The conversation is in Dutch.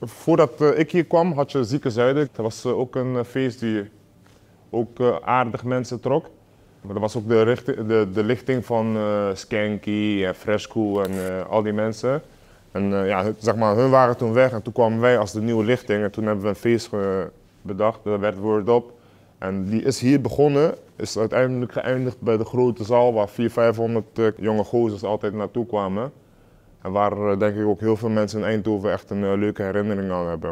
Voordat ik hier kwam had je Zieke Zuiden. Dat was ook een feest die ook aardig mensen trok. Maar dat was ook de lichting van Skanky en Fresco en al die mensen. En ja, zeg maar, hun waren toen weg en toen kwamen wij als de nieuwe lichting. En toen hebben we een feest bedacht, daar werd Word Up. En die is hier begonnen, is uiteindelijk geëindigd bij de grote zaal waar 400-500 jonge gozers altijd naartoe kwamen. En waar denk ik ook heel veel mensen in Eindhoven echt een leuke herinnering aan hebben.